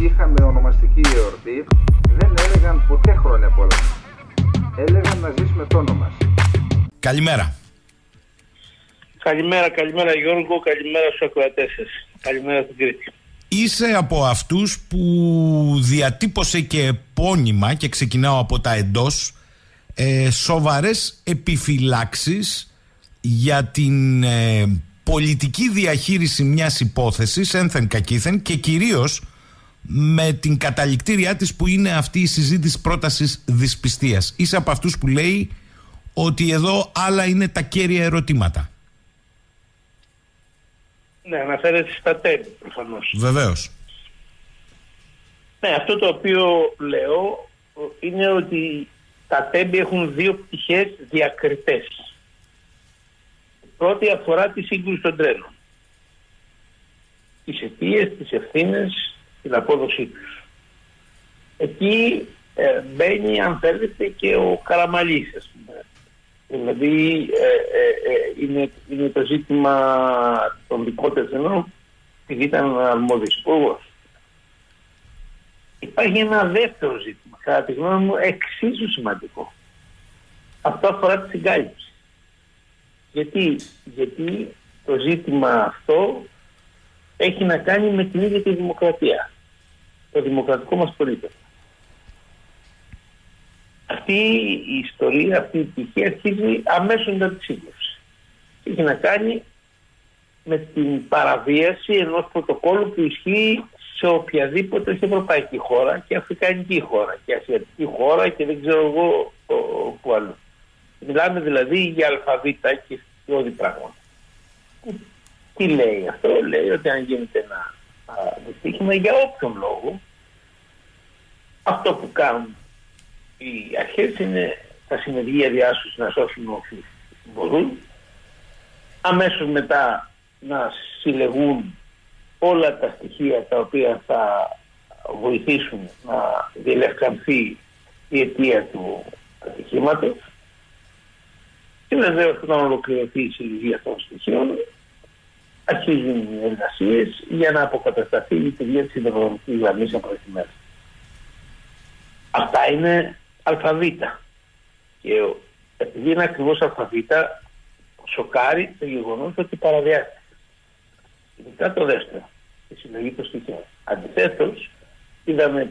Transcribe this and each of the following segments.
είχαμε ονομαστική εορτή, δεν έλεγαν ποτέ χρόνια πολλά. Έλεγαν να ζεις με το όνομα. Καλημέρα. Καλημέρα Γιώργο, καλημέρα στους ακροατές σας. Καλημέρα στην Κρήτη. Είσαι από αυτούς που διατύπωσε και επώνυμα, και ξεκινάω από τα εντός, σοβαρές επιφυλάξεις για την πολιτική διαχείριση μιας υπόθεσης, ένθεν κακήθεν, και κυρίως με την καταληκτήριά της που είναι αυτή η συζήτηση πρότασης δυσπιστίας. Είσαι από αυτούς που λέει ότι εδώ άλλα είναι τα κέρια ερωτήματα. Ναι, αναφέρεται στα τέμπη προφανώς. Βεβαίως. Ναι, αυτό το οποίο λέω είναι ότι τα τέμπη έχουν δύο πτυχές διακριτές. Η πρώτη αφορά τη σύγκρουση των τρένων. Τις αιτίες, τις ευθύνες, την απόδοσή τους. Εκεί μπαίνει, αν θέλετε, και ο Καραμαλής, ας πούμε. Δηλαδή είναι το ζήτημα των δικών τρένων, επειδή ήταν αρμόδιος υπουργός. Υπάρχει ένα δεύτερο ζήτημα, κατά τη γνώμη μου εξίσου σημαντικό. Αυτό αφορά τη συγκάλυψη. Γιατί το ζήτημα αυτό έχει να κάνει με την ίδια τη δημοκρατία. Το δημοκρατικό μας πολίτευμα. Αυτή η ιστορία, αυτή η πτυχή αρχίζει αμέσως μετά τη σύγκρουση. Έχει να κάνει με την παραβίαση ενός πρωτοκόλλου που ισχύει σε οποιαδήποτε ευρωπαϊκή χώρα και αφρικανική χώρα και ασιατική χώρα και δεν ξέρω εγώ που άλλο. Μιλάμε δηλαδή για αλφαβήτα και στοιχειώδη πράγματα. Τι λέει αυτό? Λέει ότι αν γίνεται ένα δυστύχημα για όποιον λόγο, αυτό που κάνουν οι αρχές είναι τα συνεργεία διάσωση να σώσουν όσοι μπορούν, αμέσως μετά να συλλεγούν όλα τα στοιχεία τα οποία θα βοηθήσουν να διελευκανθεί η αιτία του ατυχήματος, και βεβαίως όταν ολοκληρωθεί η συλλογή αυτών των στοιχείων αρχίζουν οι εργασίες για να αποκατασταθεί η λειτουργία της υδροδρομικής γραμμής από τη μέρα. Αυτά είναι αλφαβήτα. Και επειδή είναι ακριβώς αλφαβήτα, σοκάρει το γεγονός ότι παραβιάστηκε. Ειδικά το δεύτερο, η συλλογή των στοιχείων. Αντιθέτως, είδαμε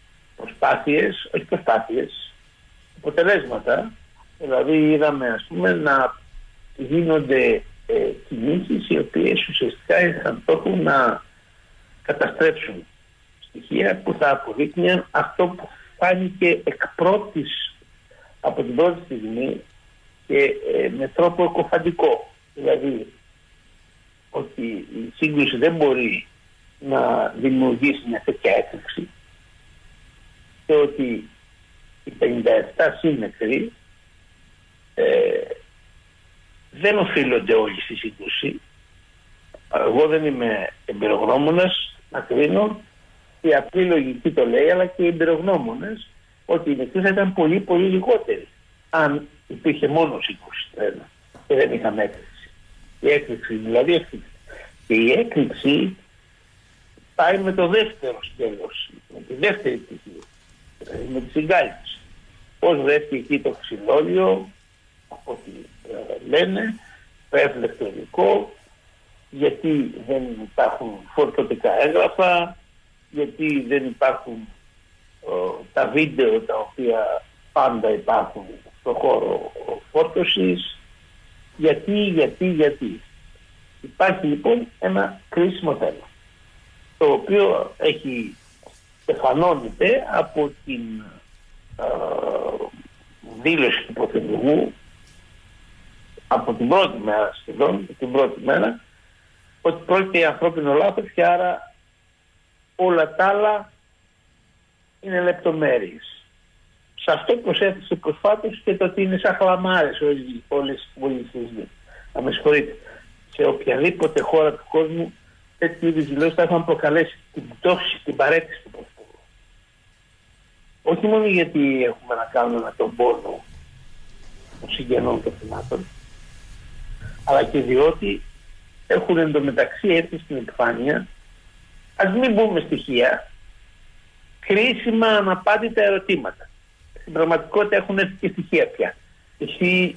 αποτελέσματα. Δηλαδή είδαμε, ας πούμε, να γίνονται κινήσεις οι οποίες ουσιαστικά είχαν στόχο να καταστρέψουν στοιχεία που θα αποδείκνυαν αυτό που φάνηκε εκ πρώτης από την πρώτη στιγμή και με τρόπο εκοφαντικό. Δηλαδή ότι η σύγκρουση δεν μπορεί να δημιουργήσει μια τέτοια έκρηξη και ότι οι 57 σύμμετροι δεν οφείλονται όλοι στη σύγκρουση. Εγώ δεν είμαι εμπειρογνώμονας να κρίνω, η απλή λογική το λέει, αλλά και οι εμπειρογνώμονες, ότι οι νεκροί θα ήταν πολύ πολύ λιγότεροι αν υπήρχε μόνο σύγκρουση τρένα και δεν είχαμε έκρηξη. Η έκρηξη δηλαδή ευθύνη. Και η έκρηξη πάει με το δεύτερο σκέλος, με τη δεύτερη πτυχή, δηλαδή με τη συγκάλυψη. Πώς βρέθηκε εκεί το ξυλόλιο, από ό,τι λένε, το ηλεκτρονικό, γιατί δεν υπάρχουν φορτωτικά έγγραφα, γιατί δεν υπάρχουν τα βίντεο τα οποία πάντα υπάρχουν στο χώρο φόρτωσης, γιατί. Υπάρχει λοιπόν ένα κρίσιμο θέμα, το οποίο εφανώνεται από την δήλωση του Πρωθυπουργού από την πρώτη μέρα σχεδόν, ότι πρόκειται για ανθρώπινο λάθος και άρα όλα τα άλλα είναι λεπτομέρειες. Σε αυτό προσέθεσε προσφάτως και το ότι είναι σαν χλαμάρες όλες οι πολιτικές. Να με συγχωρείτε. Σε οποιαδήποτε χώρα του κόσμου τέτοιου είδους δηλώσεις θα έχουν προκαλέσει την πτώση, την παρέτηση του Πρωθυπουργού. Όχι μόνο γιατί έχουμε να κάνουμε με τον πόνο των συγγενών των θυμάτων, αλλά και διότι έχουν εντωμεταξύ έρθει στην επιφάνεια, ας μην πούμε στοιχεία, κρίσιμα αναπάντητα ερωτήματα. Στην πραγματικότητα έχουν έρθει και στοιχεία πια. Εσύ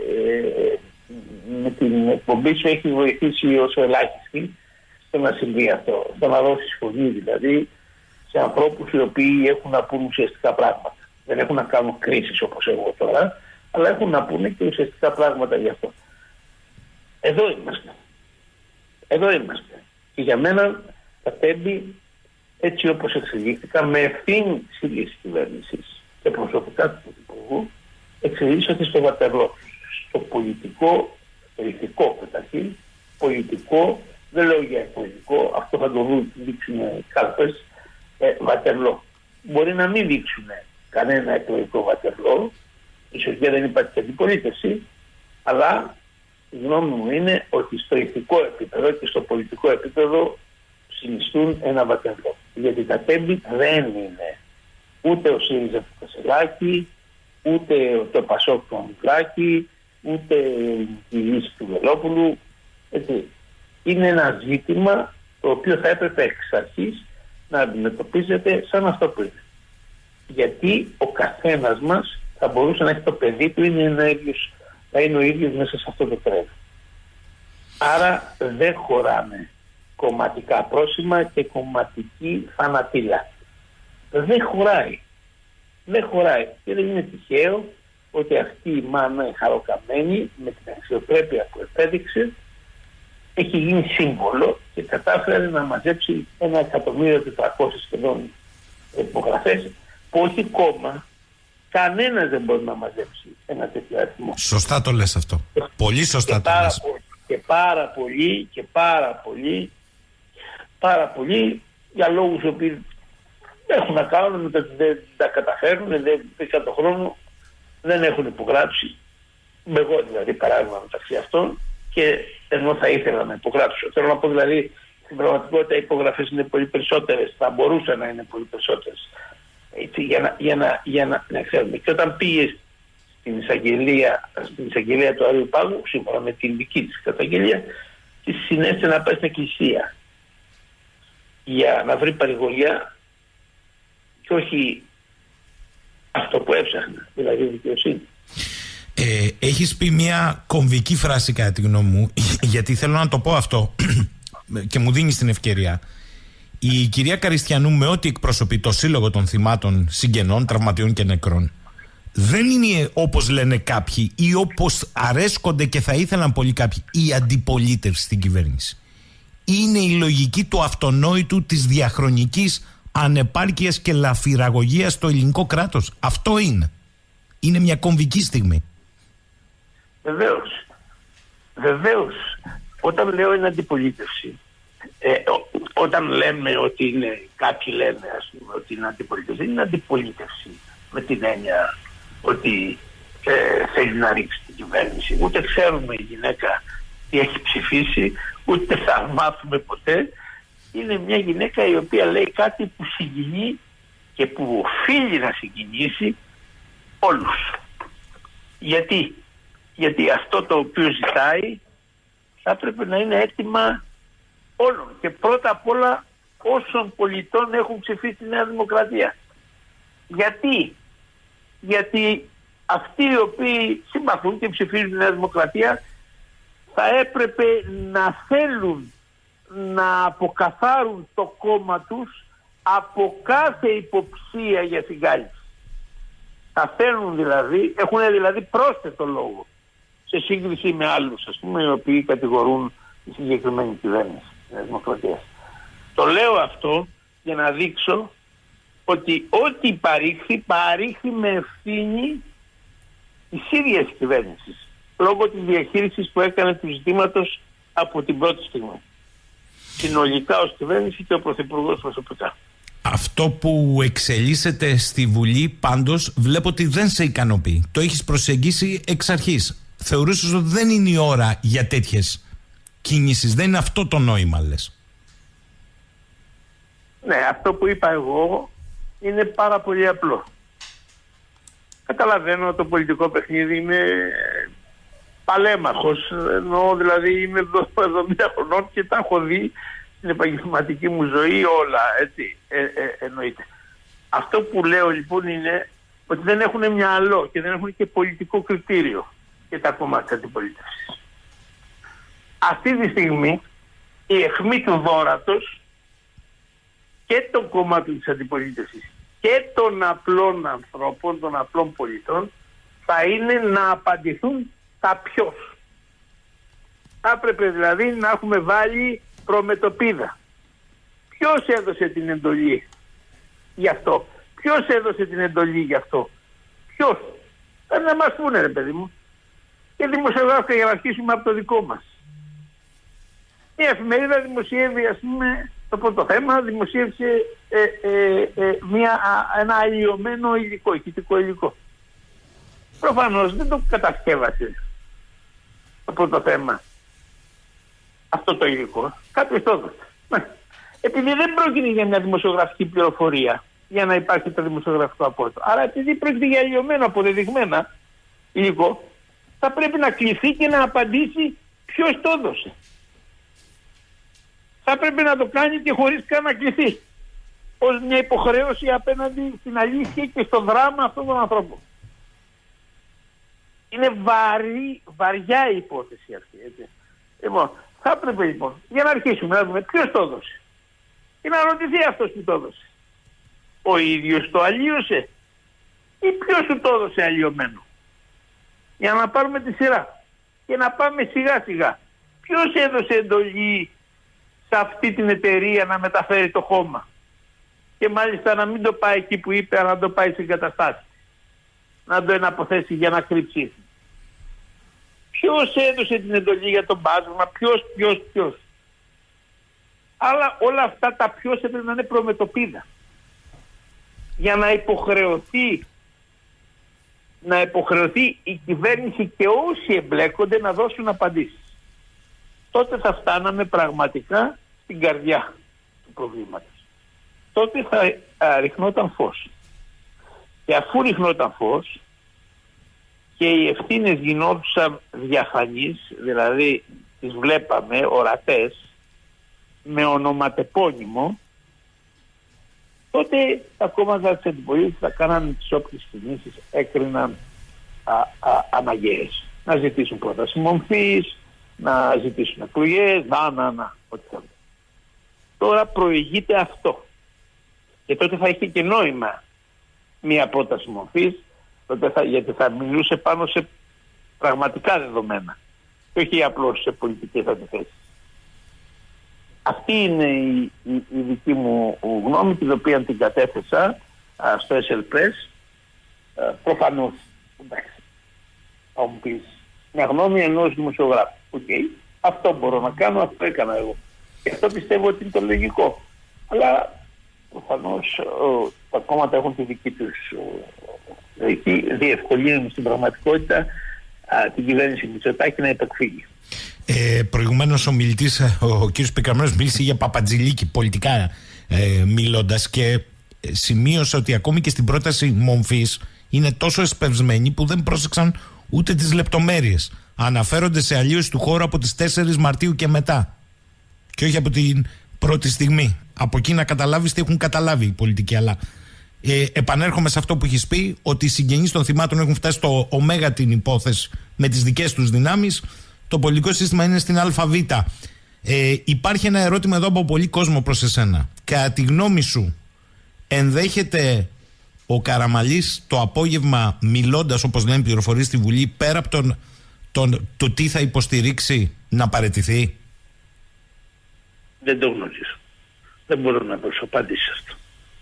με την εκπομπή σου έχει βοηθήσει όσο ελάχιστη στο να συμβεί αυτό, στο να δώσει φωνή δηλαδή σε ανθρώπους οι οποίοι έχουν να πούν ουσιαστικά πράγματα. Δεν έχουν να κάνουν κρίσεις όπως εγώ τώρα, αλλά έχουν να πούνε και ουσιαστικά πράγματα γι' αυτό. Εδώ είμαστε. Και για μένα τα Τέμπη, έτσι όπως εξελίχθηκα, με ευθύνη της ίδιας κυβέρνησης και προσωπικά του Πρωθυπουργού, εξελίσσονται στο Βατερλό. Στο πολιτικό, στο ηθικό καταρχήν, πολιτικό, δεν λέω για εκλογικό, αυτό θα το δείξουν κάλπες, Βατερλό. Μπορεί να μην δείξουν κανένα εκλογικό Βατερλό, ίσως και δεν υπάρχει αντιπολίτευση, αλλά η γνώμη μου είναι ότι στο ηθικό επίπεδο και στο πολιτικό επίπεδο συνιστούν ένα Βατερλό. Γιατί τα Τέμπη δεν είναι ούτε ο ΣΥΡΙΖΑ του Κασελάκη, ούτε το Πασόκ του Ανδράκη, ούτε η λύση του Βελόπουλου. Έτσι. Είναι ένα ζήτημα το οποίο θα έπρεπε εξ αρχής να αντιμετωπίζεται σαν αυτό που είναι. Γιατί ο καθένας μας θα μπορούσε να έχει το παιδί του, να είναι ο ίδιος μέσα σε αυτό το τρένο. Άρα δεν χωράμε κομματικά πρόσημα και κομματική φανατήλα. Δεν χωράει. Και δεν είναι τυχαίο ότι αυτή η μάνα η χαροκαμένη με την αξιοπρέπεια που επέδειξε έχει γίνει σύμβολο και κατάφερε να μαζέψει 1.400.000 σχεδόν υπογραφές που όχι κόμμα, κανένας δεν μπορεί να μαζέψει ένα τέτοιο αριθμό. Σωστά το λες αυτό. Πολύ σωστά το λες. Και πάρα πολύ για λόγους οποίοι έχουν να κάνουν με το ότι δεν τα καταφέρουν, δεν είχαν τον χρόνο, δεν έχουν υπογράψει. Εγώ δηλαδή παράδειγμα μεταξύ αυτών, και ενώ θα ήθελα να υπογράψω. Θέλω να πω δηλαδή στην πραγματικότητα οι υπογραφές είναι πολύ περισσότερες, θα μπορούσαν να είναι πολύ περισσότερες. Έτσι, για να ξέρουμε. Και όταν πήγε στην εισαγγελία του Άριου Πάγου, σύμφωνα με την δική της καταγγελία, της συνέστησε να πάει στην εκκλησία για να βρει παρηγοριά και όχι αυτό που έψαχνα, δηλαδή δικαιοσύνη. Έχεις πει μια κομβική φράση κατά τη γνώμη μου, γιατί θέλω να το πω αυτό και μου δίνεις την ευκαιρία. Η κυρία Καριστιανού, με ό,τι εκπροσωπεί το Σύλλογο των Θυμάτων Συγγενών, Τραυματιών και Νεκρών, δεν είναι όπως λένε κάποιοι ή όπως αρέσκονται και θα ήθελαν πολλοί κάποιοι η αντιπολίτευση στην κυβέρνηση. Είναι η λογική του αυτονόητου της διαχρονικής ανεπάρκειας και λαφυραγωγίας στο ελληνικό κράτος. Αυτό είναι. Είναι μια κομβική στιγμή. Βεβαίως. Όταν λέω είναι αντιπολίτευση, όταν λέμε ότι είναι, κάποιοι λένε ας πούμε, ότι είναι αντιπολίτευση, δεν είναι αντιπολίτευση με την έννοια ότι θέλει να ρίξει την κυβέρνηση. Ούτε ξέρουμε η γυναίκα τι έχει ψηφίσει, ούτε θα μάθουμε ποτέ. Είναι μια γυναίκα η οποία λέει κάτι που συγκινεί και που οφείλει να συγκινήσει όλους. Γιατί αυτό το οποίο ζητάει θα έπρεπε να είναι αίτημα όλων και πρώτα απ' όλα όσων πολιτών έχουν ψηφίσει τη Νέα Δημοκρατία. Γιατί αυτοί οι οποίοι συμπαθούν και ψηφίζουν τη Νέα Δημοκρατία θα έπρεπε να θέλουν να αποκαθάρουν το κόμμα τους από κάθε υποψία για συγκάλυψη. Θα θέλουν δηλαδή, έχουν δηλαδή πρόσθετο λόγο σε σύγκριση με άλλους, ας πούμε, οι οποίοι κατηγορούν τη συγκεκριμένη κυβέρνηση της Δημοκρατίας. Το λέω αυτό για να δείξω ότι ό,τι παρήχθη με ευθύνη της ίδιας κυβέρνησης, λόγω της διαχείρισης που έκανε του ζητήματος από την πρώτη στιγμή. Συνολικά ως κυβέρνηση και ο Πρωθυπουργός προσωπικά. Αυτό που εξελίσσεται στη Βουλή πάντως βλέπω ότι δεν σε ικανοποιεί. Το έχεις προσεγγίσει εξ αρχής. Θεωρούσες ότι δεν είναι η ώρα για τέτοιες κινήσεις. Δεν είναι αυτό το νόημα, λες. Ναι, αυτό που είπα εγώ είναι πάρα πολύ απλό. Καταλαβαίνω ότι το πολιτικό παιχνίδι είναι παλέμαχος. Ενώ δηλαδή είμαι 70 χρονών και τα έχω δει στην επαγγελματική μου ζωή όλα, έτσι, εννοείται. Αυτό που λέω λοιπόν είναι ότι δεν έχουν μυαλό και δεν έχουν και πολιτικό κριτήριο και τα κομμάτια της αντιπολίτευσης. Αυτή τη στιγμή η αιχμή του δώρατος και των κομμάτων της αντιπολίτευσης και των απλών ανθρώπων, των απλών πολιτών, θα είναι να απαντηθούν τα ποιος. Θα έπρεπε δηλαδή να έχουμε βάλει προμετωπίδα. Ποιος έδωσε την εντολή γι' αυτό? Ποιος έδωσε την εντολή γι' αυτό? Ποιος? Θα να μας πούνε, ρε παιδί μου. Και δημοσιογράφηκα, για να αρχίσουμε από το δικό μας. Η εφημερίδα δημοσιεύει, ας πούμε, το πρώτο θέμα, δημοσίευσε ένα αλλοιωμένο υλικό, ηχητικό υλικό. Προφανώς δεν το κατασκεύασε το πρώτο θέμα αυτό το υλικό. Κάποιος το έδωσε. Επειδή δεν πρόκειται για μια δημοσιογραφική πληροφορία για να υπάρχει το δημοσιογραφικό απόρριτο, άρα επειδή πρόκειται για αλλοιωμένο, αποδεδειγμένα υλικό, θα πρέπει να κληθεί και να απαντήσει ποιος το έδωσε. Θα πρέπει να το κάνει και χωρίς καν να κληθεί, ως μια υποχρέωση απέναντι στην αλήθεια και στο δράμα αυτών των ανθρώπων. Είναι βαριά η υπόθεση αυτή, έτσι. Λοιπόν, θα έπρεπε λοιπόν, για να αρχίσουμε να δούμε ποιος το έδωσε και να ρωτηθεί αυτός που το έδωσε. Ο ίδιος το αλλίωσε ή ποιος του το έδωσε αλλοιωμένο? Για να πάρουμε τη σειρά και να πάμε σιγά σιγά. Ποιος έδωσε εντολή σε αυτή την εταιρεία να μεταφέρει το χώμα και μάλιστα να μην το πάει εκεί που είπε, αλλά να το πάει σε εγκαταστάσεις, να το εναποθέσει για να κρύψει? Ποιος έδωσε την εντολή για τον μπάσμα? Ποιος? Αλλά όλα αυτά τα ποιος έπρεπε να είναι προμετωπίδα για να υποχρεωθεί η κυβέρνηση και όσοι εμπλέκονται να δώσουν απαντήσεις. Τότε θα φτάναμε πραγματικά στην καρδιά του προβλήματος. Τότε θα ριχνόταν φως. Και αφού ριχνόταν φως και οι ευθύνες γινόντουσαν διαφανείς, δηλαδή τις βλέπαμε ορατές, με ονοματεπώνυμο, τότε τα κόμματα της αντιπολίτευσης θα κάνανε τις όποιες κινήσεις έκριναν αναγκαίες. Να ζητήσουν πρόταση μορφής, να ζητήσουν εκλογές, ό,τι θέλουν. Τώρα προηγείται αυτό. Και τότε θα είχε και νόημα μία πρόταση μορφής, γιατί θα μιλούσε πάνω σε πραγματικά δεδομένα και όχι απλώς σε πολιτικές αντιθέσεις. Αυτή είναι η δική μου γνώμη, την οποία την κατέθεσα στο SL Press. Προφανώς, εντάξει, θα μου πεις, μια γνώμη ενός δημοσιογράφου. Okay. Αυτό μπορώ να κάνω, αυτό έκανα εγώ. Και αυτό πιστεύω ότι είναι το λογικό. Αλλά προφανώς τα κόμματα έχουν τη δική τους διευκολύνουν στην πραγματικότητα την κυβέρνηση Μητσοτάκη να υπεκφύγει. Προηγουμένως ο μιλητής, ο κ. Πικραμένος, μίλησε για παπατζηλίκι πολιτικά μιλώντας και σημείωσε ότι ακόμη και στην πρόταση μομφής είναι τόσο εσπευσμένοι που δεν πρόσεξαν ούτε τις λεπτομέρειες. Αναφέρονται σε αλλίωση του χώρου από τις 4 Μαρτίου και μετά και όχι από την πρώτη στιγμή. Από εκεί να καταλάβεις τι έχουν καταλάβει οι πολιτικοί. Αλλά επανέρχομαι σε αυτό που έχεις πει, ότι οι συγγενείς των θυμάτων έχουν φτάσει στο ωμέγα την υπόθεση με τις δικές τους δυνάμεις. Το πολιτικό σύστημα είναι στην ΑΒ. Υπάρχει ένα ερώτημα εδώ από πολύ κόσμο προς εσένα. Κατά τη γνώμη σου, ενδέχεται ο Καραμανλής το απόγευμα, μιλώντας όπως λένε πληροφορίες στη Βουλή, πέρα από το τι θα υποστηρίξει, να παραιτηθεί? Δεν το γνωρίζω. Δεν μπορώ να δώσω απάντηση σε αυτό.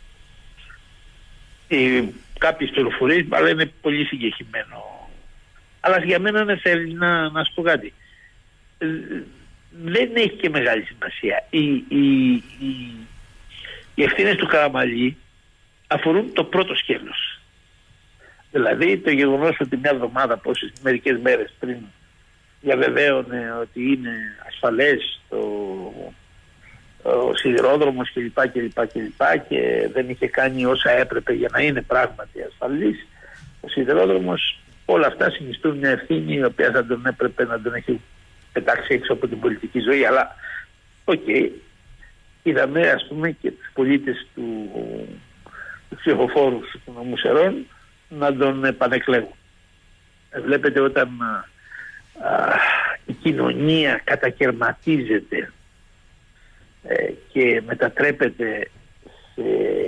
Κάποιες πληροφορίες αλλά είναι πολύ συγκεκριμένο. Αλλά για μένα δεν θέλει να σου πω κάτι. Δεν έχει και μεγάλη σημασία. Οι ευθύνες του Καραμανλή αφορούν το πρώτο σκέλος. Δηλαδή το γεγονός ότι μια εβδομάδα, μερικές μέρες πριν, διαβεβαίωνε ότι είναι ασφαλές ο σιδηρόδρομος κλπ. Και δεν είχε κάνει όσα έπρεπε για να είναι πράγματι ασφαλής ο σιδηρόδρομος. Όλα αυτά συνιστούν μια ευθύνη η οποία θα τον έπρεπε να τον έχει πετάξει έξω από την πολιτική ζωή. Αλλά είδαμε ας πούμε και τους πολίτες ψηφοφόρους του νομού Σερών να τον επανεκλέγουν. Βλέπετε, όταν η κοινωνία κατακερματίζεται και μετατρέπεται σε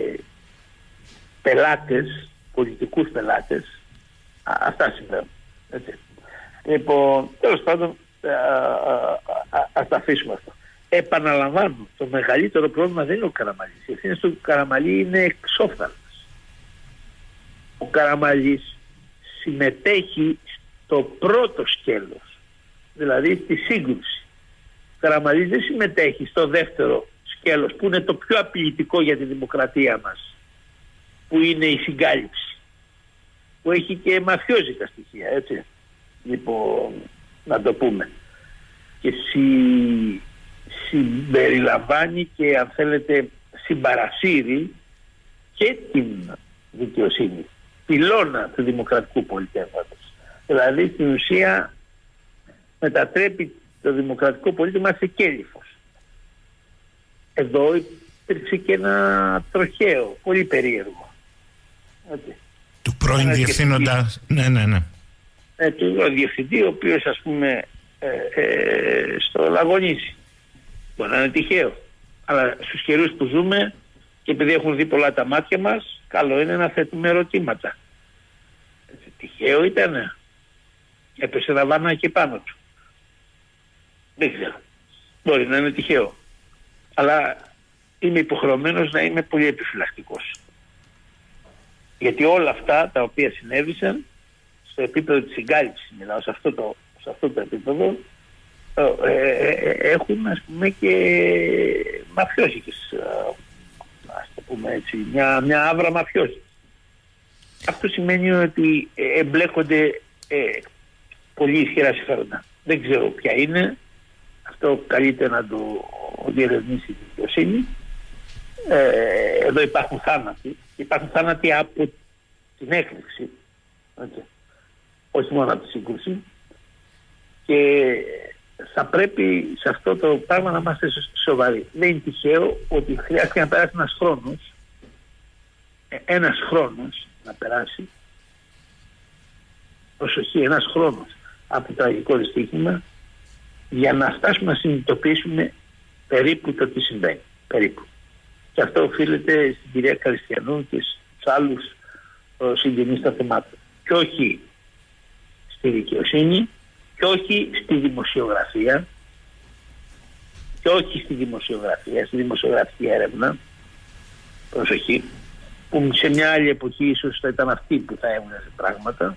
πελάτες, πολιτικούς πελάτες, αυτά συμβαίνουν. Έτσι. Λοιπόν, τέλος πάντων, ας τα αφήσουμε αυτό. Επαναλαμβάνω, το μεγαλύτερο πρόβλημα δεν είναι ο Καραμανλής. Η ευθύνη του Καραμανλή είναι εξόφθαλμες. Ο Καραμανλής συμμετέχει στο πρώτο σκέλος, δηλαδή στη σύγκρουση. Ο Καραμανλής δεν συμμετέχει στο δεύτερο σκέλος, που είναι το πιο απειλητικό για τη δημοκρατία μας, που είναι η συγκάλυψη, που έχει και μαφιόζικα στοιχεία, έτσι. Λοιπόν, να το πούμε. Και συμπεριλαμβάνει και, αν θέλετε, συμπαρασύρει και την δικαιοσύνη, πυλώνα του δημοκρατικού πολιτεύματος. Δηλαδή, στην ουσία, μετατρέπει το δημοκρατικό πολίτευμα σε κέλυφος. Εδώ υπήρξε και ένα τροχαίο, πολύ περίεργο. Έτσι. Του πρώην διευθύνοντα. Ναι. Του διευθυντή, ο οποίος, ας πούμε, στο Λαγωνίσι. Μπορεί να είναι τυχαίο. Αλλά στους καιρούς που ζούμε, και επειδή έχουν δει πολλά τα μάτια μας, καλό είναι να θέτουμε ερωτήματα. Τυχαίο ήτανε? Έπεσε ένα βανάκι πάνω του. Δεν ξέρω. Μπορεί να είναι τυχαίο. Αλλά είμαι υποχρεωμένος να είμαι πολύ επιφυλακτικός. Γιατί όλα αυτά τα οποία συνέβησαν, στο επίπεδο της συγκάλυψης, μιλάω σε αυτό το επίπεδο, έχουν, ας πούμε, και μαφιόζικες, ας το πούμε έτσι, μια άβρα μαφιόζικη. Αυτό σημαίνει ότι εμπλέκονται πολύ ισχυρά συμφέροντα. Δεν ξέρω ποια είναι. Αυτό καλείται να το διερευνήσει η δικαιοσύνη. Εδώ υπάρχουν θάνατοι. Υπάρχουν θάνατοι από την έκρηξη. Έτσι. Όχι μόνο από τη σύγκρουση. Και θα πρέπει σε αυτό το πράγμα να είμαστε σοβαροί. Δεν είναι τυχαίο ότι χρειάστηκε να περάσει ένας χρόνος να περάσει, προσοχή, ένας χρόνος από το τραγικό δυστύχημα, για να φτάσουμε να συνειδητοποιήσουμε περίπου το τι συμβαίνει. Περίπου. Και αυτό οφείλεται στην κυρία Καριστιανού και στους άλλους συγγενείς των θεμάτων. Και όχι στη δικαιοσύνη, και όχι στη δημοσιογραφία, και όχι στη δημοσιογραφική έρευνα, προσοχή, που σε μια άλλη εποχή ίσως θα ήταν αυτή που θα έβγαζε πράγματα.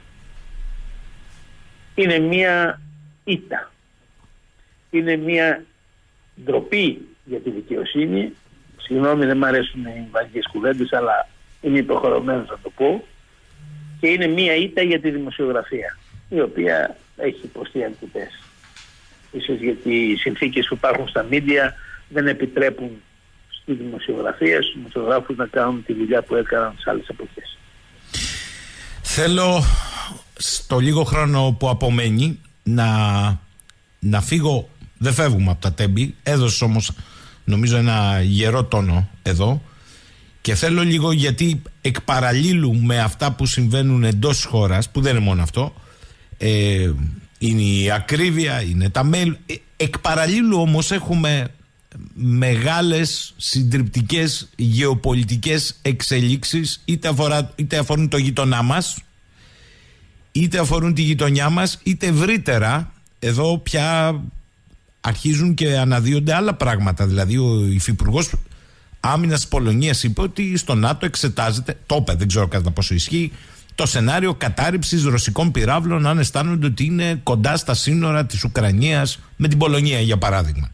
Είναι μια ήττα. Είναι μια ντροπή για τη δικαιοσύνη. Συγγνώμη, δεν μου αρέσουν οι βαγικές κουβέντες, αλλά είμαι υποχρεωμένος να το πω. Και είναι μια ήττα για τη δημοσιογραφία, η οποία έχει υποστεί αντιπές. Ίσως γιατί οι συνθήκες που υπάρχουν στα μίντια δεν επιτρέπουν στη δημοσιογραφία, στους δημοσιογράφους να κάνουν τη δουλειά που έκαναν σε άλλες εποχές. Θέλω στο λίγο χρόνο που απομένει να φύγω. Δεν φεύγουμε από τα τέμπη. Έδωσες όμως, νομίζω, ένα γερό τόνο εδώ. Και θέλω λίγο, γιατί εκ παραλλήλου με αυτά που συμβαίνουν εντός χώρας, που δεν είναι μόνο αυτό, είναι η ακρίβεια, είναι τα mail. Εκ παραλλήλου όμως έχουμε μεγάλες συντριπτικές γεωπολιτικές εξελίξεις, είτε αφορούν το γειτονά μας, είτε αφορούν τη γειτονιά μας, είτε ευρύτερα. Εδώ πια αρχίζουν και αναδύονται άλλα πράγματα. Δηλαδή ο υφυπουργός Άμυνας της Πολωνίας είπε ότι στο ΝΑΤΟ εξετάζεται, το είπε, δεν ξέρω κατά πόσο ισχύει, το σενάριο κατάρριψης ρωσικών πυράβλων, αν αισθάνονται ότι είναι κοντά στα σύνορα της Ουκρανίας με την Πολωνία, για παράδειγμα.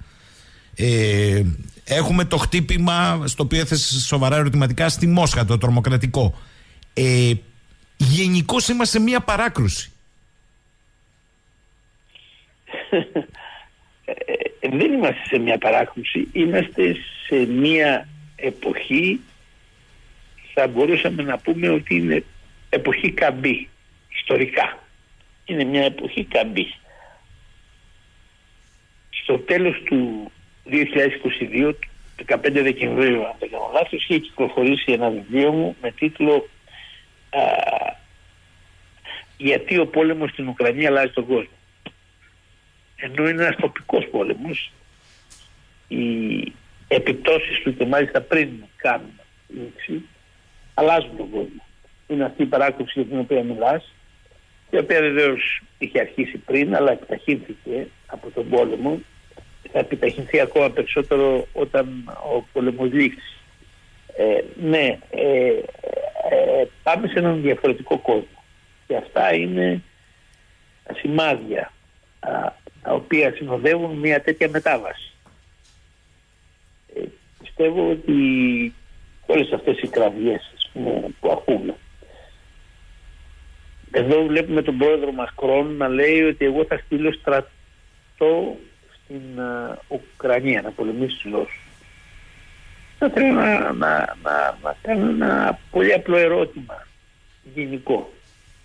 Έχουμε το χτύπημα, στο οποίο έθεσε σοβαρά ερωτηματικά, στη Μόσχα, το τρομοκρατικό. Γενικώς είμαστε σε μια παράκρουση. Δεν είμαστε σε μια παράκρουση, είμαστε σε μια εποχή, θα μπορούσαμε να πούμε ότι είναι εποχή καμπή, ιστορικά. Είναι μια εποχή καμπή. Στο τέλος του 2022, 15 Δεκεμβρίου, αν δεν κάνω λάθος, είχε κυκλοφορήσει ένα βιβλίο μου με τίτλο «Γιατί ο πόλεμος στην Ουκρανία αλλάζει τον κόσμο». Ενώ είναι ένας τοπικός πόλεμος, οι επιπτώσεις του και μάλιστα πριν κάνουν λήξη αλλάζουν τον κόσμο. Είναι αυτή η παράκρουση για την οποία μιλάς, η οποία βεβαίως είχε αρχίσει πριν, αλλά επιταχύνθηκε από τον πόλεμο. Θα επιταχυνθεί ακόμα περισσότερο όταν ο πόλεμος λήξει. Πάμε σε έναν διαφορετικό κόσμο. Και αυτά είναι σημάδια τα οποία συνοδεύουν μια τέτοια μετάβαση. Πιστεύω ότι όλες αυτές οι κραυγές που ακούμε. Εδώ βλέπουμε τον πρόεδρο Μακρόν να λέει ότι εγώ θα στείλω στρατό στην Ουκρανία να πολεμήσει τους Ρώσους. Θα θέλω να κάνω ένα πολύ απλό ερώτημα γενικό.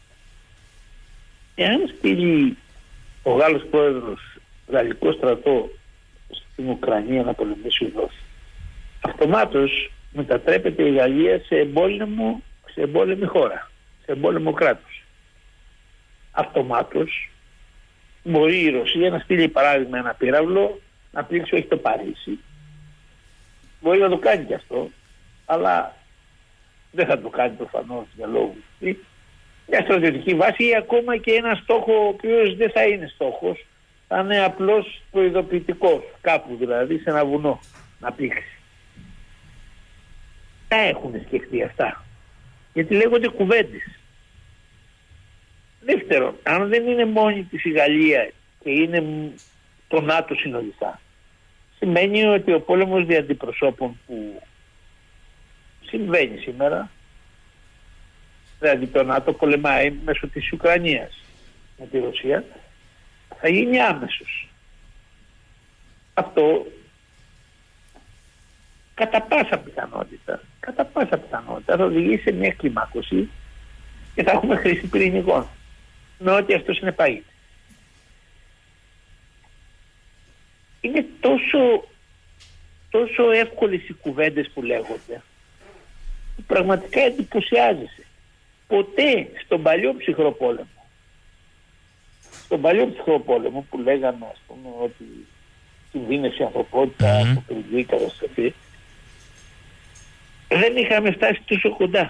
Εάν στείλει ο Γάλλος πρόεδρος γαλλικό στρατό στην Ουκρανία να πολεμήσει τους Ρώσους, αυτομάτως μετατρέπεται η Γαλλία σε εμπόλεμη χώρα, σε εμπόλεμο κράτος. Αυτομάτως μπορεί η Ρωσία να στείλει παράδειγμα ένα πύραυλο να πλήξει όχι το Παρίσι. Μπορεί να το κάνει και αυτό, αλλά δεν θα το κάνει προφανώς για λόγους. Μια στρατιωτική βάση ή ακόμα και ένα στόχο ο οποίος δεν θα είναι στόχος, θα είναι απλώς προειδοποιητικός, κάπου δηλαδή σε ένα βουνό να πλήξει. Τα έχουν σκεφτεί αυτά, γιατί λέγονται κουβέντες. Δεύτερον, αν δεν είναι μόνη της η Γαλλία και είναι το ΝΑΤΟ συνολικά, σημαίνει ότι ο πόλεμος δια αντιπροσώπων που συμβαίνει σήμερα, δηλαδή το ΝΑΤΟ πολεμάει μέσω της Ουκρανίας με τη Ρωσία, θα γίνει άμεσος. Αυτό κατά πάσα πιθανότητα θα οδηγήσει σε μια κλιμάκωση και θα έχουμε χρήση πυρηνικών, με ό,τι αυτό συνεπάγεται. Είναι τόσο εύκολες οι κουβέντες που λέγονται, που πραγματικά εντυπωσιάζεσαι. Ποτέ στον παλιό ψυχρό πόλεμο που λέγανε, ας πούμε, ότι κινδύνευσε η ανθρωπότητα από πυρηνική καταστροφή, δεν είχαμε φτάσει τόσο κοντά.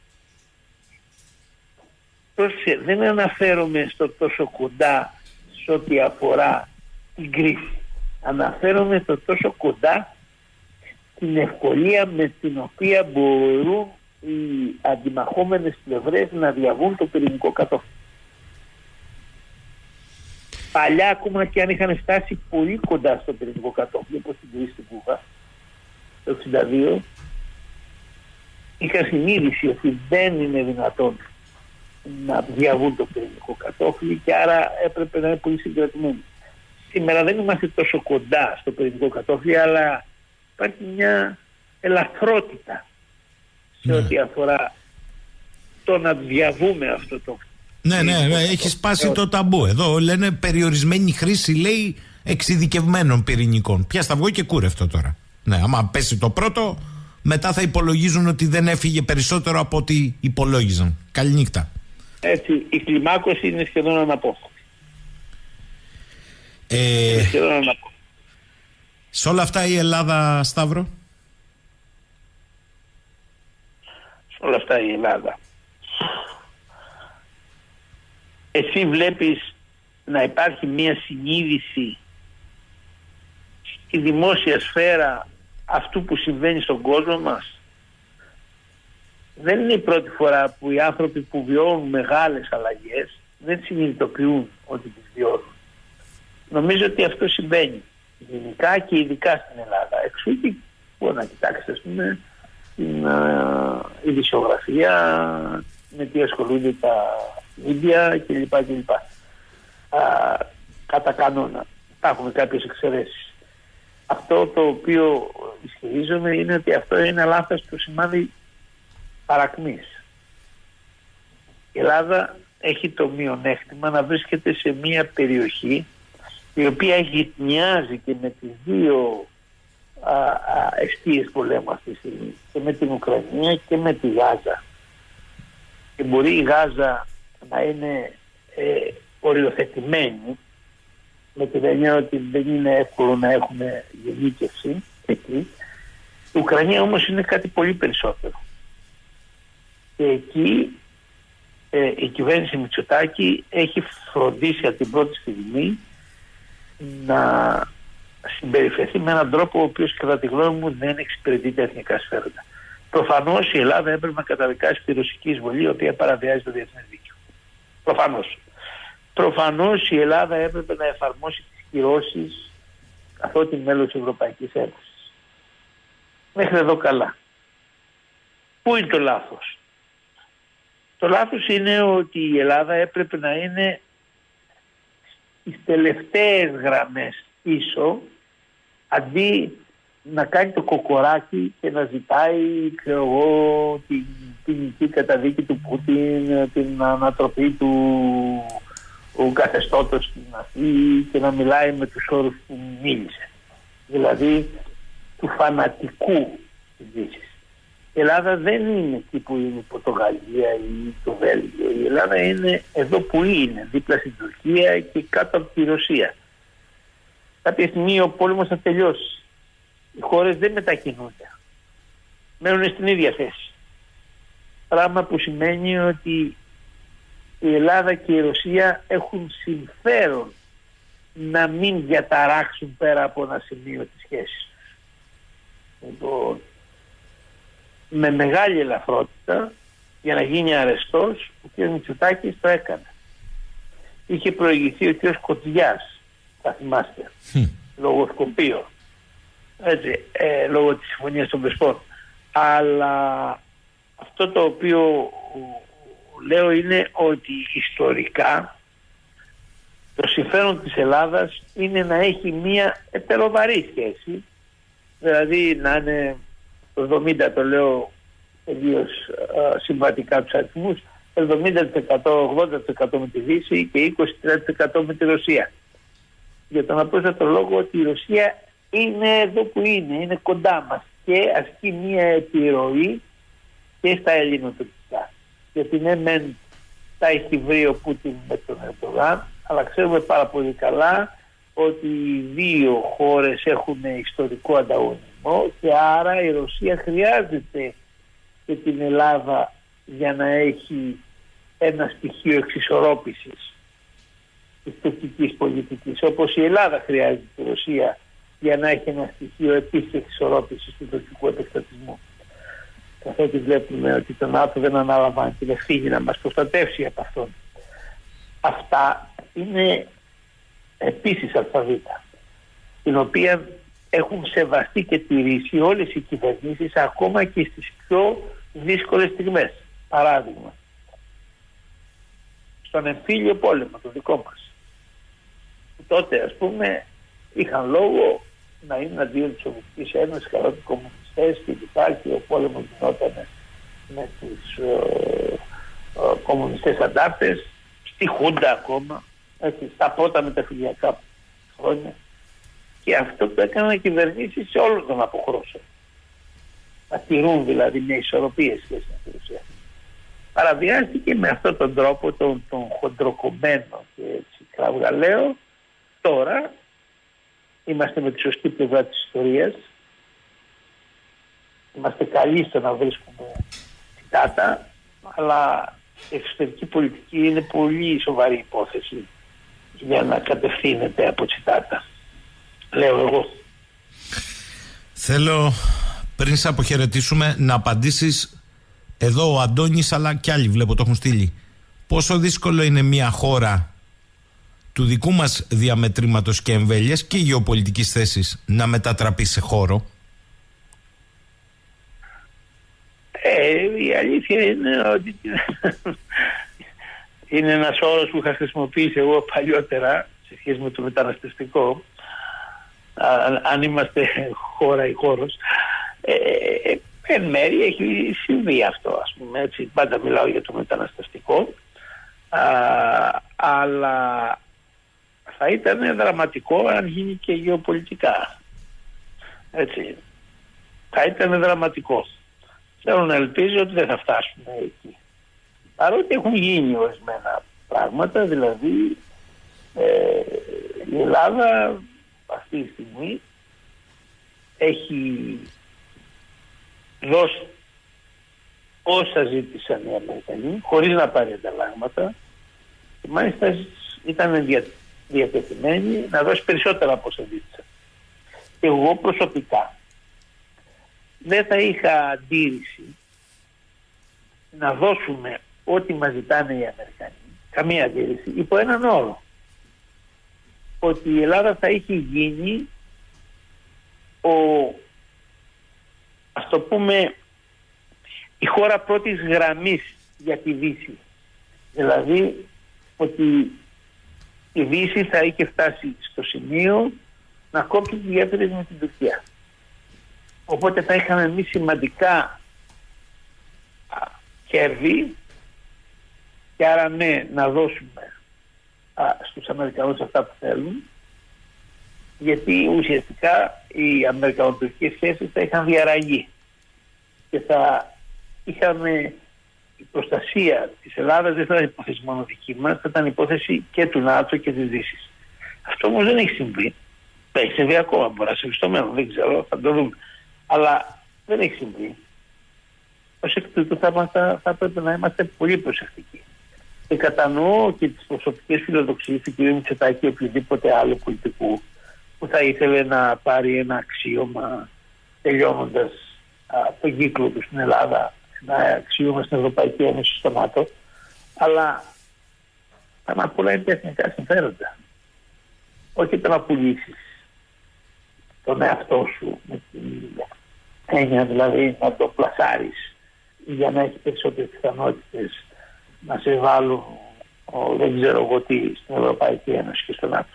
Πρόσεχε, δεν αναφέρομαι στο τόσο κοντά σε ό,τι αφορά την κρίση. Αναφέρομαι στο τόσο κοντά την ευκολία με την οποία μπορούν οι αντιμαχόμενες πλευρές να διαβούν το πυρηνικό κατόφλι. Παλιά, ακόμα και αν είχαν φτάσει πολύ κοντά στο πυρηνικό κατόφλι, όπως στην κρίση στην Κούβα το 1962, είχαν συνείδηση ότι δεν είναι δυνατόν να διαβούν το πυρηνικό κατόφλι και άρα έπρεπε να είναι πολύ συγκρατημένοι. Σήμερα δεν είμαστε τόσο κοντά στο πυρηνικό κατόφλι, αλλά υπάρχει μια ελαφρότητα σε ό,τι αφορά το να διαβούμε αυτό το... Ναι, έχει σπάσει το ταμπού. Εδώ λένε περιορισμένη χρήση, λέει, εξειδικευμένων πυρηνικών. Πια στα βγω και κούρευτο τώρα. Ναι, άμα πέσει το πρώτο, μετά θα υπολογίζουν ότι δεν έφυγε περισσότερο από ό,τι υπολόγιζαν. Καληνύχτα. Έτσι, η κλιμάκωση είναι σχεδόν αναπόφευκτη. Σε όλα αυτά η Ελλάδα, Σταύρο? Σε όλα αυτά η Ελλάδα. Εσύ βλέπεις να υπάρχει μια συνείδηση στη δημόσια σφαίρα αυτού που συμβαίνει στον κόσμο μας? Δεν είναι η πρώτη φορά που οι άνθρωποι που βιώνουν μεγάλες αλλαγές δεν συνειδητοποιούν ότι τις βιώνουν. Νομίζω ότι αυτό συμβαίνει γενικά και ειδικά στην Ελλάδα. Εξού και μπορεί να κοιτάξετε, ας πούμε, την ειδησιογραφία, με τι ασχολούνται τα media κλπ. Κατά κανόνα. Υπάρχουν κάποιες εξαιρέσεις. Αυτό το οποίο ισχυρίζομαι είναι ότι αυτό είναι ένα λάθος που σημαίνει παρακμής. Η Ελλάδα έχει το μειονέκτημα να βρίσκεται σε μια περιοχή η οποία γειτονιάζει και με τις δύο εστίες πολέμου αυτή τη στιγμή, και με την Ουκρανία και με τη Γάζα. Και μπορεί η Γάζα να είναι οριοθετημένη, με την έννοια ότι δεν είναι εύκολο να έχουμε γενίκευση εκεί. Η Ουκρανία όμως είναι κάτι πολύ περισσότερο. Και εκεί η κυβέρνηση Μητσοτάκη έχει φροντίσει από την πρώτη στιγμή να συμπεριφερθεί με έναν τρόπο ο οποίος, κατά τη γνώμη μου, δεν εξυπηρετεί τα εθνικά συμφέροντα. Προφανώς η Ελλάδα έπρεπε να καταδικάσει τη ρωσική εισβολή, η οποία παραβιάζει το διεθνές δίκαιο. Προφανώς η Ελλάδα έπρεπε να εφαρμόσει τις κυρώσεις καθότι μέλος της Ευρωπαϊκής Ένωσης. Μέχρι εδώ καλά. Πού είναι το λάθος? Το λάθος είναι ότι η Ελλάδα έπρεπε να είναι στις τελευταίες γραμμές πίσω, αντί να κάνει το κοκοράκι και να ζητάει, ξέρω εγώ, την ποινική καταδίκη του Πούτιν, την ανατροπή του καθεστώτος στην Αθήνα και να μιλάει με τους όρους που μίλησε. Δηλαδή του φανατικού της Δύσης. Η Ελλάδα δεν είναι εκεί που είναι η Πορτογαλία ή το Βέλγιο. Η Ελλάδα είναι εδώ που είναι, δίπλα στην Τουρκία και κάτω από τη Ρωσία. Κάποια στιγμή ο πόλεμος θα τελειώσει. Οι χώρες δεν μετακινούνται. Μένουν στην ίδια θέση. Πράγμα που σημαίνει ότι η Ελλάδα και η Ρωσία έχουν συμφέρον να μην διαταράξουν πέρα από ένα σημείο της σχέσης. Λοιπόν, με μεγάλη ελαφρότητα, για να γίνει αρεστός, ο κ. Μητσοτάκης το έκανε. Είχε προηγηθεί ο κ. Κοτζιάς, θα θυμάστε, λογοσκοπείο, έτσι, λόγω της συμφωνίας των Πρεσπών. Αλλά αυτό το οποίο λέω είναι ότι ιστορικά το συμφέρον της Ελλάδας είναι να έχει μία ετεροβαρή σχέση, δηλαδή να είναι το 70%, το λέω τελείως συμβατικά τους αριθμούς, 70%, 80% με τη Δύση και 20-30% με τη Ρωσία. Για τον απλούστατο λόγο ότι η Ρωσία είναι εδώ που είναι κοντά μας και ασκεί μία επιρροή και στα ελληνοτουρκικά. Γιατί ναι μεν τα έχει βρει ο Πούτιν με τον Ερντογάν, αλλά ξέρουμε πάρα πολύ καλά ότι οι δύο χώρες έχουν ιστορικό ανταγωνισμό και άρα η Ρωσία χρειάζεται και την Ελλάδα για να έχει ένα στοιχείο εξισορρόπησης της τουρκικής πολιτικής, όπως η Ελλάδα χρειάζεται τη Ρωσία για να έχει ένα στοιχείο επίσης εξισορρόπησης του τουρκικού επεκτατισμού. Καθότι βλέπουμε ότι το ΝΑΤΟ δεν αναλαμβάνει την ευθύνη να μας προστατεύσει από αυτόν. Αυτά είναι επίσης αλφαβήτα, την οποία έχουν σεβαστεί και τηρήσει όλες οι κυβερνήσεις, ακόμα και στις πιο δύσκολες στιγμές. Παράδειγμα, στον εμφύλιο πόλεμο, το δικό μας, τότε ας πούμε είχαν λόγο να είναι αντίον της Σοβιετικής Ένωσης, καλά τους κομμουνιστές και και ο πόλεμος γινόταν με τους κομμουνιστές αντάρτες, στη Χούντα ακόμα, έτσι, στα πρώτα μεταφυλιακά χρόνια. Και αυτό το έκαναν κυβερνήσεις σε όλων των αποχρώσεων. Να τηρούν δηλαδή μια ισορροπία σχέση με τη Ρωσία. Παραβιάστηκε με αυτόν τον τρόπο, τον χοντροκομμένο και έτσι κραυγαλαίο. Τώρα είμαστε με τη σωστή πλευρά της ιστορίας. Είμαστε καλοί στο να βρίσκουμε τσιτάτα, αλλά η εξωτερική πολιτική είναι πολύ σοβαρή υπόθεση για να κατευθύνεται από τσιτάτα. Λέω εγώ. Θέλω πριν σε αποχαιρετήσουμε να απαντήσεις εδώ ο Αντώνης, αλλά κι άλλοι βλέπω το έχουν στείλει. Πόσο δύσκολο είναι μια χώρα του δικού μας διαμετρήματος και εμβέλειας και γεωπολιτικής θέσης να μετατραπεί σε χώρο? Η αλήθεια είναι ότι είναι ένας όρος που είχα χρησιμοποιήσει εγώ παλιότερα σε σχέση με το μεταναστευτικό, αν είμαστε χώρα ή χώρος. Εν μέρει έχει συμβεί αυτό, ας πούμε, έτσι, πάντα μιλάω για το μεταναστευτικό, αλλά θα ήταν δραματικό αν γίνει και γεωπολιτικά. Έτσι. Θα ήταν δραματικό. Θέλω να ελπίζω ότι δεν θα φτάσουμε εκεί. Παρότι έχουν γίνει ορισμένα πράγματα, δηλαδή η Ελλάδα αυτή τη στιγμή έχει δώσει όσα ζήτησαν οι Αμερικανοί χωρίς να πάρει ανταλλάγματα και μάλιστα ήταν διατεθειμένη να δώσει περισσότερα από όσα ζήτησαν. Και εγώ προσωπικά δεν θα είχα αντίρρηση να δώσουμε ό,τι μας ζητάνε οι Αμερικανοί, καμία αντίρρηση, υπό έναν όρο, ότι η Ελλάδα θα είχε γίνει ας το πούμε, η χώρα πρώτης γραμμής για τη Δύση. Δηλαδή ότι η Δύση θα είχε φτάσει στο σημείο να κόψει τις γέφυρες με την Τουρκία. Οπότε θα είχαμε εμείς σημαντικά κέρδη και άρα ναι, να δώσουμε στους Αμερικανούς αυτά που θέλουν, γιατί ουσιαστικά οι αμερικανοτουρκικές σχέσεις θα είχαν διαραγεί και θα είχαμε η προστασία της Ελλάδας δεν θα ήταν υπόθεση μόνο δική μας, θα ήταν υπόθεση και του ΝΑΤΟ και της Δύσης. Αυτό όμως δεν έχει συμβεί. Δεν έχει συμβεί ακόμα, μπορεί να συμβεί στο μέλλον, δεν ξέρω, θα το δούμε. Αλλά δεν έχει συμβεί. Ως εκ τούτου θα πρέπει να είμαστε πολύ προσεκτικοί. Και κατανοώ και τις προσωπικές φιλοδοξίες του κ. Μητσοτάκη ή οποιοδήποτε άλλο πολιτικού που θα ήθελε να πάρει ένα αξίωμα τελειώνοντας τον κύκλο του στην Ελλάδα, ένα αξίωμα στην Ευρωπαϊκή Ένωση, στο ΝΑΤΟ, αλλά θα να πουλάει τα εθνικά συμφέροντα. Όχι το να πουλήσεις τον εαυτό σου με την έννοια δηλαδή να το πλασάρεις για να έχει περισσότερες πιθανότητες να σε βάλουν δεν ξέρω εγώ τι στην Ευρωπαϊκή Ένωση και στο ΝΑΤΟ.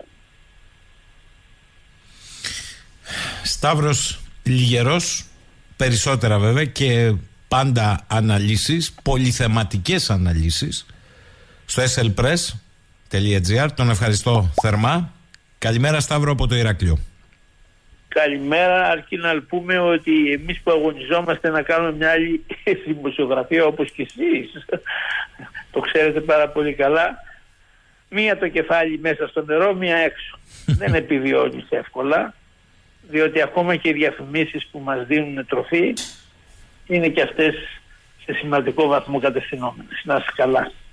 Σταύρος Λιγερός, περισσότερα βέβαια και πάντα αναλύσεις, πολυθεματικές αναλύσεις στο slpress.gr. Τον ευχαριστώ θερμά. Καλημέρα Σταύρο από το Ηράκλειο. Καλημέρα, αρκεί να πούμε ότι εμείς που αγωνιζόμαστε να κάνουμε μια άλλη δημοσιογραφία όπως και εσείς, το ξέρετε πάρα πολύ καλά, μία το κεφάλι μέσα στο νερό, μία έξω. Δεν επιβιώνεις εύκολα, διότι ακόμα και οι διαφημίσεις που μας δίνουν τροφή είναι και αυτές σε σημαντικό βαθμό κατευθυνόμενες. Να είσαι καλά.